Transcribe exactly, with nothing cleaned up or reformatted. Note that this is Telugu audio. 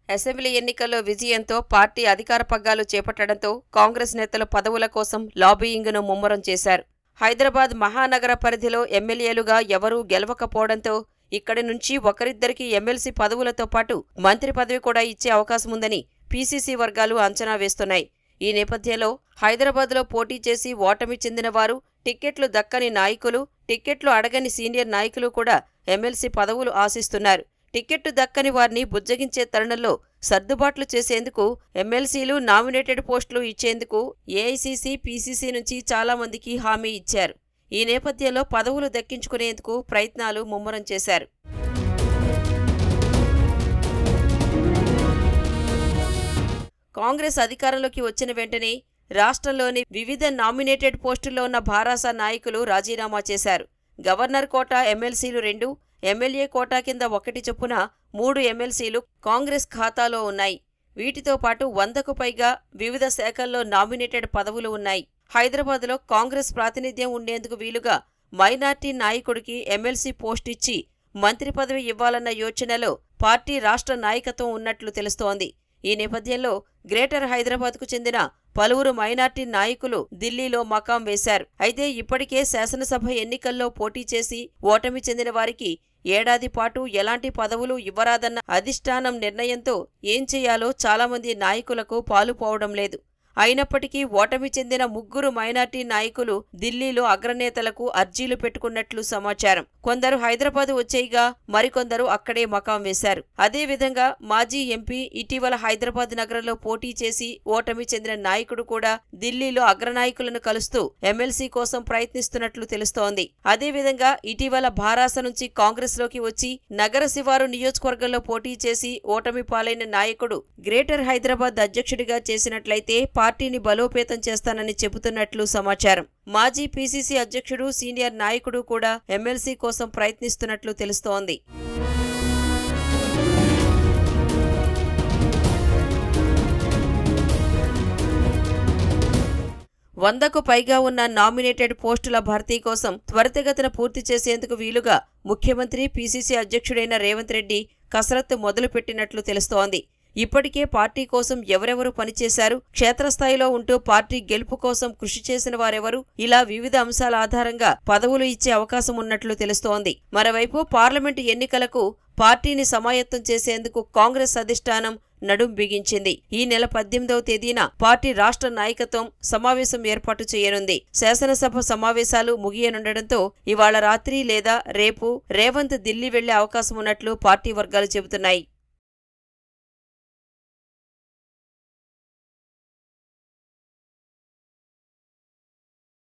అసెంబ్లీ ఎన్నికల్లో విజయంతో పార్టీ అధికార పగ్గాలు చేపట్టడంతో కాంగ్రెస్ నేతలు పదవుల కోసం లాబీయింగ్ను ముమ్మరం చేశారు. హైదరాబాద్ మహానగర పరిధిలో ఎమ్మెల్యేలుగా ఎవరూ గెలవకపోవడంతో ఇక్కడి నుంచి ఒకరిద్దరికి ఎమ్మెల్సీ పదవులతో పాటు మంత్రి పదవి కూడా ఇచ్చే అవకాశముందని పీసీసీ వర్గాలు అంచనా వేస్తున్నాయి. ఈ నేపథ్యంలో హైదరాబాద్లో పోటీ చేసి ఓటమి చెందిన వారు, టిక్కెట్లు దక్కని నాయకులు, టిక్కెట్లు అడగని సీనియర్ నాయకులు కూడా ఎమ్మెల్సీ పదవులు ఆశిస్తున్నారు. టిక్కెట్టు దక్కని వారిని బుజ్జగించే తరుణంలో సర్దుబాట్లు చేసేందుకు ఎమ్మెల్సీలు నామినేటెడ్ పోస్టులు ఇచ్చేందుకు ఏఐసీసీ, పీసీసీ నుంచి చాలా మందికి హామీ ఇచ్చారు. ఈ నేపథ్యంలో పదవులు దక్కించుకునేందుకు ప్రయత్నాలు ముమ్మరం చేశారు. కాంగ్రెస్ అధికారంలోకి వచ్చిన వెంటనే రాష్ట్రంలోని వివిధ నామినేటెడ్ పోస్టుల్లో ఉన్న భారాస నాయకులు రాజీనామా చేశారు. గవర్నర్ కోటా ఎమ్మెల్సీలు రెండు, ఎమ్మెల్యే కోటా కింద ఒకటి చొప్పున మూడు ఎమ్మెల్సీలు కాంగ్రెస్ ఖాతాలో ఉన్నాయి. వీటితో పాటు వందకు పైగా వివిధ శాఖల్లో నామినేటెడ్ పదవులు ఉన్నాయి. హైదరాబాద్లో కాంగ్రెస్ ప్రాతినిధ్యం ఉండేందుకు వీలుగా మైనార్టీ నాయకుడికి ఎమ్మెల్సీ పోస్ట్ ఇచ్చి మంత్రి పదవి ఇవ్వాలన్న యోచనలో పార్టీ రాష్ట్ర నాయకత్వం ఉన్నట్లు తెలుస్తోంది. ఈ నేపథ్యంలో గ్రేటర్ హైదరాబాద్కు చెందిన పలువురు మైనార్టీ నాయకులు ఢిల్లీలో మకాం వేశారు. అయితే ఇప్పటికే శాసనసభ ఎన్నికల్లో పోటీ చేసి ఓటమి చెందిన వారికి ఏడాది పాటు ఎలాంటి పదవులు ఇవ్వరాదన్న అధిష్టానం నిర్ణయంతో ఏం చేయాలో చాలామంది నాయకులకు పాలుపోవడం లేదు. అయినప్పటికీ ఓటమి చెందిన ముగ్గురు మైనార్టీ నాయకులు ఢిల్లీలో అగ్రనేతలకు అర్జీలు పెట్టుకున్నట్లు సమాచారం. కొందరు హైదరాబాద్ వచ్చేయగా మరికొందరు అక్కడే మకాం వేశారు. అదేవిధంగా మాజీ ఎంపీ ఇటీవల హైదరాబాద్ నగరంలో పోటీ చేసి ఓటమి చెందిన నాయకుడు కూడా ఢిల్లీలో అగ్రనాయకులను కలుస్తూ ఎమ్మెల్సీ కోసం ప్రయత్నిస్తున్నట్లు తెలుస్తోంది. అదేవిధంగా ఇటీవల భారాస నుంచి కాంగ్రెస్ లోకి వచ్చి నగర శివారు నియోజకవర్గంలో పోటీ చేసి ఓటమి పాలైన నాయకుడు గ్రేటర్ హైదరాబాద్ అధ్యక్షుడిగా చేసినట్లయితే పార్టీని బలోపేతం చేస్తానని చెబుతున్నట్లు సమాచారం. మాజీ పీసీసీ అధ్యక్షుడు, సీనియర్ నాయకుడు కూడా ఎమ్మెల్సీ కోసం ప్రయత్నిస్తున్నట్లు తెలుస్తోంది. వందకు పైగా ఉన్న నామినేటెడ్ పోస్టుల భర్తీ కోసం త్వరితగతిన పూర్తి చేసేందుకు వీలుగా ముఖ్యమంత్రి, పీసీసీ అధ్యక్షుడైన రేవంత్ రెడ్డి కసరత్తు మొదలుపెట్టినట్లు తెలుస్తోంది. ఇప్పటికే పార్టీ కోసం ఎవరెవరు పనిచేశారు, క్షేత్రస్థాయిలో ఉంటూ పార్టీ గెలుపు కోసం కృషి చేసిన వారెవరు, ఇలా వివిధ అంశాల ఆధారంగా పదవులు ఇచ్చే అవకాశం ఉన్నట్లు తెలుస్తోంది. మరోవైపు పార్లమెంటు ఎన్నికలకు పార్టీని సమాయత్తం చేసేందుకు కాంగ్రెస్ అధిష్టానం నడుం బిగించింది. ఈ నెల పద్దెనిమిదవ తేదీన పార్టీ రాష్ట్ర నాయకత్వం సమావేశం ఏర్పాటు చేయనుంది. శాసనసభ సమావేశాలు ముగియనుండటంతో ఇవాళ రాత్రి లేదా రేపు రేవంత్ ఢిల్లీ వెళ్లే అవకాశం ఉన్నట్లు పార్టీ వర్గాలు చెబుతున్నాయి.